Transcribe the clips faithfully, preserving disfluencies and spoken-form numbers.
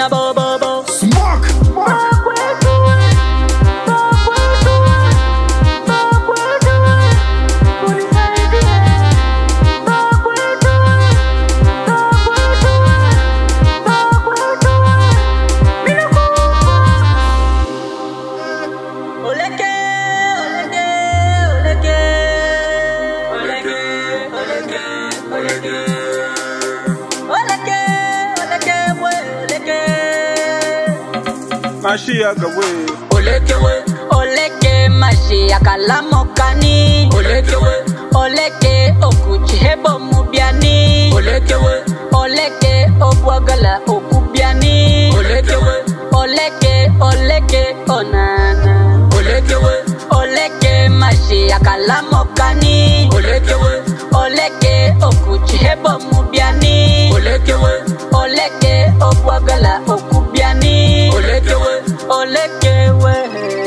na bo bo bo. Smoke. Mashiach we Oleke we Oleke Mashiach alamokani Oleke we Oleke okuchi hebo mubiani Oleke we Oleke obwagala okubiani Oleke we Oleke Oleke onana Oleke we Oleke Mashiach alamokani Oleke we Oleke okuchi hebo mubiani Oleke we Oleke obwagala okubiani Oleke we Oleke we.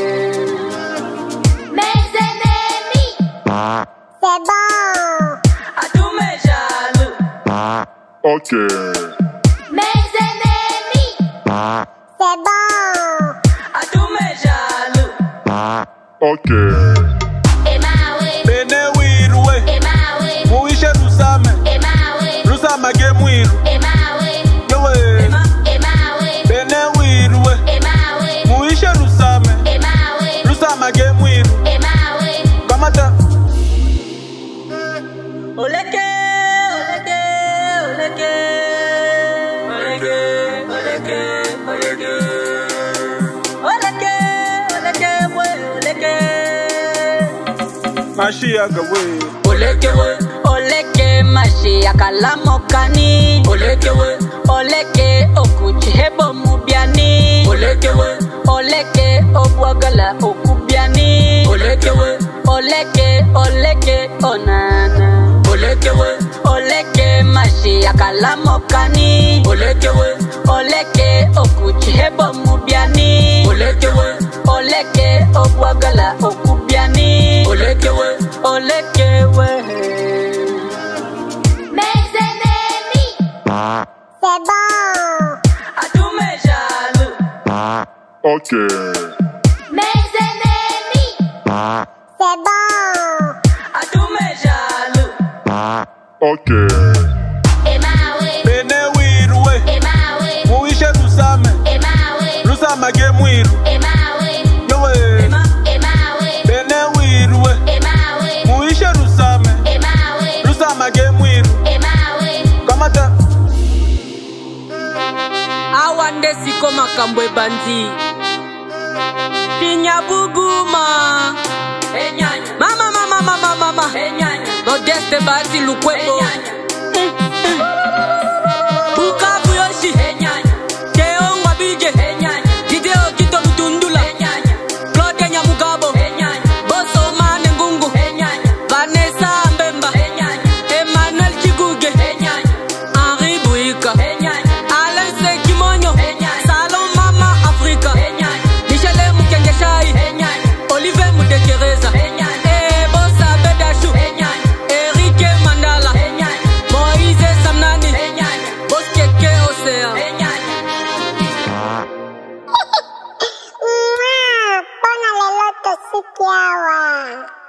Mes ennemis, c'est bon. À tous mes jaloux. Ok. Mes ennemis, c'est bon. À tous mes jaloux. Ok. Emawe, Bene wiru we emawe, Muishe rusame emawe, Rusama ge mwiru emawe, Yewe emawe, Bene wiru we emawe, Muishe rusame emawe, Rusama ge mwiru emawe. Kamata Oleke, oleke, oleke. Oleke, oleke, oleke. Oleke, oleke, we, oleke. Mashiach we Oleke we Oleke Mashiach alamokani Oleke we Oleke okuchi hebo mubiani Oleke we Oleke obwagala okubiani Oleke we Oleke Oleke onana Oleke we Oleke Mashiach alamokani Oleke we Oleke okuchi hebo mubiani Oleke we Oleke obwagala okubiani Oleke we Oleke we. Mes ennemis, c'est bon. À tous mes jaloux. Ok. Mes ennemis, c'est bon. À tous mes jaloux. Ok. Emawe, Bene wiru we emawe, Muishe rusame emawe, Rusama ge mwiru emawe, Yewe emawe, Bene wiru we emawe, Muishe rusame emawe, Rusama ge mwiru emawe. Kamata Awande siko makambwe bandi. Tinya buguma. Enyanya. Mama mama mama mama. Enyanya. Modeste basi lukwebo. Enyanya. Bukavu yoshi. Enyanya. Teongwa bije. Enyanya. Gideo kito mutundula. Enyanya. Claude Nyamugabo. Enyanya. Boso mane ngungu. Enyanya. Vanessa Mbemba. Enyanya. Emmanuel Chiguge. Enyanya. Henri Buika. Enyanya. Alain Sekimonyo. Enyanya. Salon Mama Africa. Enyanya. Michele Mukengeshai. Enyanya. Olivier Mudekereza. Enyanya. Ebosa Bedashu. Enyanya. Erike Mandala. Enyanya. Moïse Samnani. Enyanya. Boskeke Osea. Enyanya. Mouah, pon a le loto sikiawa.